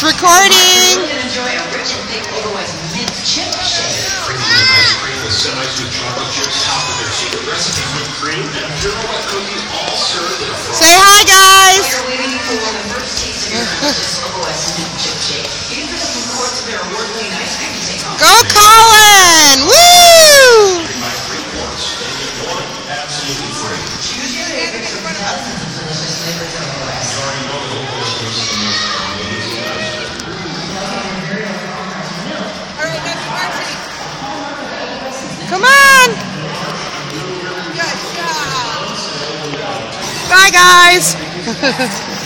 It's recording. Enjoy a rich and thick otherwise mint chip shake. Creamy and ice cream with semi-sweet chocolate chips topped with their secret recipe whipped cream and a pure white cookie, all served with a frosting. Say hi, guys. While you're waiting for the first taste of your delicious otherwise mint chip shake, you can pick up some quarts of their award-winning ice cream to take home. Go, Colin! Woo! Buy 3 quarts and get 1 absolutely free. Choose your favorite from dozens of delicious flavors of otherwise. Come on! Bye, guys!